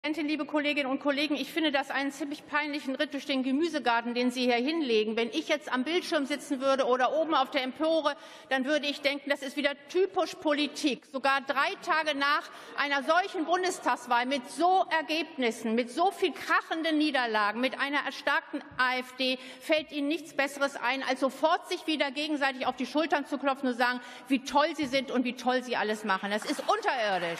Liebe Kolleginnen und Kollegen, ich finde das einen ziemlich peinlichen Ritt durch den Gemüsegarten, den Sie hier hinlegen. Wenn ich jetzt am Bildschirm sitzen würde oder oben auf der Empore, dann würde ich denken, das ist wieder typisch Politik. Sogar 3 Tage nach einer solchen Bundestagswahl mit so Ergebnissen, mit so viel krachenden Niederlagen, mit einer erstarkten AfD, fällt Ihnen nichts Besseres ein, als sofort sich wieder gegenseitig auf die Schultern zu klopfen und zu sagen, wie toll Sie sind und wie toll Sie alles machen. Das ist unterirdisch.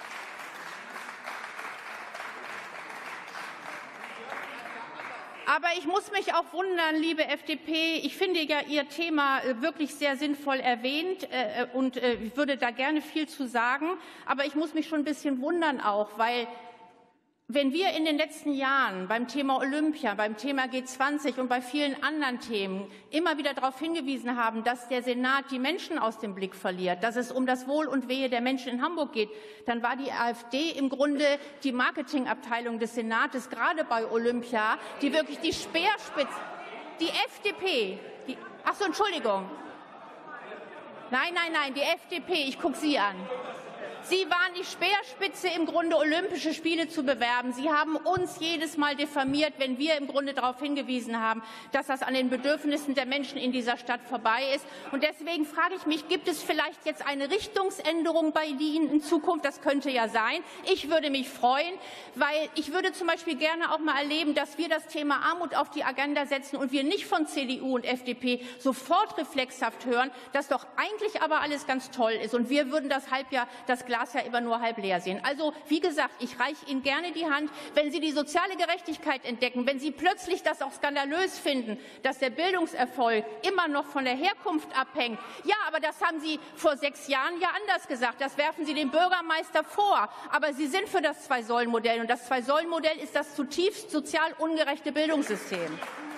Aber ich muss mich auch wundern, liebe FDP, ich finde ja Ihr Thema wirklich sehr sinnvoll erwähnt und ich würde da gerne viel zu sagen. Aber ich muss mich schon ein bisschen wundern auch, weil wenn wir in den letzten Jahren beim Thema Olympia, beim Thema G20 und bei vielen anderen Themen immer wieder darauf hingewiesen haben, dass der Senat die Menschen aus dem Blick verliert, dass es um das Wohl und Wehe der Menschen in Hamburg geht, dann war die AfD im Grunde die Marketingabteilung des Senates, gerade bei Olympia, die wirklich die Speerspitze, die FDP, ach so, Entschuldigung. Nein, die FDP, ich gucke Sie an. Sie waren die Speerspitze, im Grunde Olympische Spiele zu bewerben. Sie haben uns jedes Mal diffamiert, wenn wir im Grunde darauf hingewiesen haben, dass das an den Bedürfnissen der Menschen in dieser Stadt vorbei ist. Und deswegen frage ich mich, gibt es vielleicht jetzt eine Richtungsänderung bei Ihnen in Zukunft? Das könnte ja sein. Ich würde mich freuen, weil ich würde zum Beispiel gerne auch mal erleben, dass wir das Thema Armut auf die Agenda setzen und wir nicht von CDU und FDP sofort reflexhaft hören, dass doch eigentlich aber alles ganz toll ist. Und wir würden das Glas ja immer nur halb leer sehen. Also, wie gesagt, ich reiche Ihnen gerne die Hand. Wenn Sie die soziale Gerechtigkeit entdecken, wenn Sie plötzlich das auch skandalös finden, dass der Bildungserfolg immer noch von der Herkunft abhängt. Ja, aber das haben Sie vor 6 Jahren ja anders gesagt. Das werfen Sie dem Bürgermeister vor. Aber Sie sind für das Zwei-Säulen-Modell. Und das Zwei-Säulen-Modell ist das zutiefst sozial ungerechte Bildungssystem.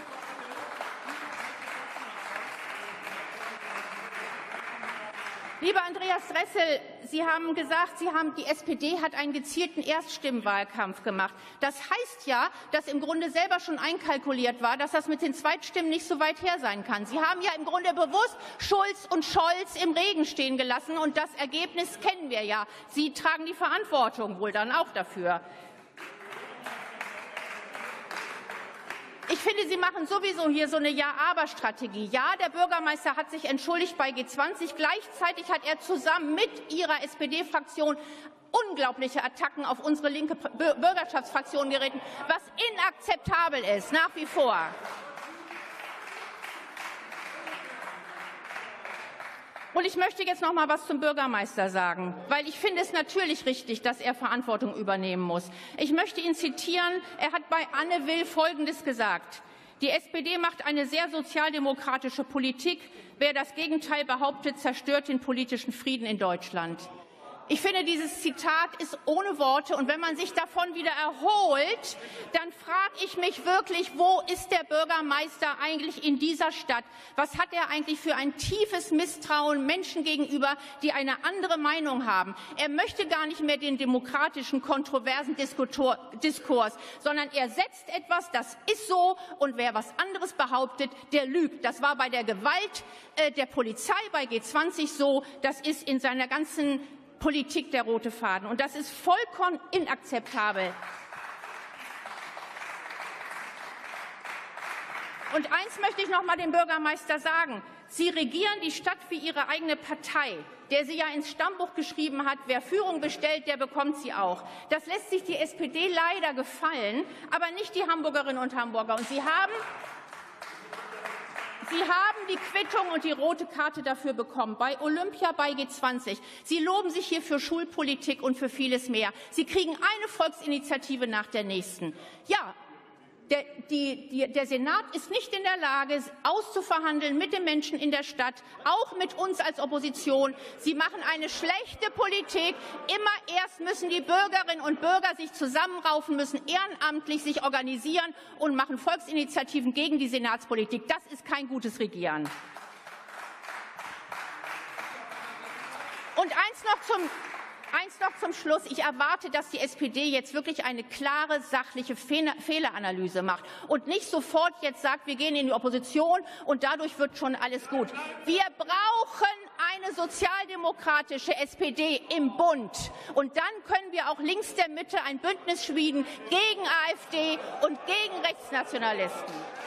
Lieber Andreas Dressel, Sie haben gesagt, die SPD hat einen gezielten Erststimmenwahlkampf gemacht. Das heißt ja, dass im Grunde selber schon einkalkuliert war, dass das mit den Zweitstimmen nicht so weit her sein kann. Sie haben ja im Grunde bewusst Schulz und Scholz im Regen stehen gelassen, und das Ergebnis kennen wir ja. Sie tragen die Verantwortung wohl dann auch dafür. Ich finde, Sie machen sowieso hier so eine Ja-Aber-Strategie. Ja, der Bürgermeister hat sich entschuldigt bei G20. Gleichzeitig hat er zusammen mit Ihrer SPD-Fraktion unglaubliche Attacken auf unsere linke Bürgerschaftsfraktion geritten, was inakzeptabel ist, nach wie vor. Und ich möchte jetzt noch mal was zum Bürgermeister sagen, weil ich finde es natürlich richtig, dass er Verantwortung übernehmen muss. Ich möchte ihn zitieren. Er hat bei Anne Will Folgendes gesagt: Die SPD macht eine sehr sozialdemokratische Politik. Wer das Gegenteil behauptet, zerstört den politischen Frieden in Deutschland. Ich finde, dieses Zitat ist ohne Worte. Und wenn man sich davon wieder erholt, dann frage ich mich wirklich, wo ist der Bürgermeister eigentlich in dieser Stadt? Was hat er eigentlich für ein tiefes Misstrauen Menschen gegenüber, die eine andere Meinung haben? Er möchte gar nicht mehr den demokratischen, kontroversen Diskurs, sondern er setzt etwas, das ist so, und wer was anderes behauptet, der lügt. Das war bei der Gewalt der Polizei bei G20 so. Das ist in seiner ganzen Politik der rote Faden. Und das ist vollkommen inakzeptabel. Und eins möchte ich noch mal dem Bürgermeister sagen: Sie regieren die Stadt wie Ihre eigene Partei, der Sie ja ins Stammbuch geschrieben hat, wer Führung bestellt, der bekommt sie auch. Das lässt sich die SPD leider gefallen, aber nicht die Hamburgerinnen und Hamburger. Und Sie haben die Quittung und die rote Karte dafür bekommen, bei Olympia, bei G20. Sie loben sich hier für Schulpolitik und für vieles mehr. Sie kriegen eine Volksinitiative nach der nächsten. Ja, der Senat ist nicht in der Lage, auszuverhandeln mit den Menschen in der Stadt, auch mit uns als Opposition. Sie machen eine schlechte Politik. Immer erst müssen die Bürgerinnen und Bürger sich zusammenraufen, müssen ehrenamtlich sich organisieren und machen Volksinitiativen gegen die Senatspolitik. Das ist kein gutes Regieren. Und eins noch zum Schluss. Ich erwarte, dass die SPD jetzt wirklich eine klare, sachliche Fehleranalyse macht und nicht sofort jetzt sagt, wir gehen in die Opposition und dadurch wird schon alles gut. Wir brauchen eine sozialdemokratische SPD im Bund. Und dann können wir auch links der Mitte ein Bündnis schmieden gegen AfD und gegen Rechtsnationalisten.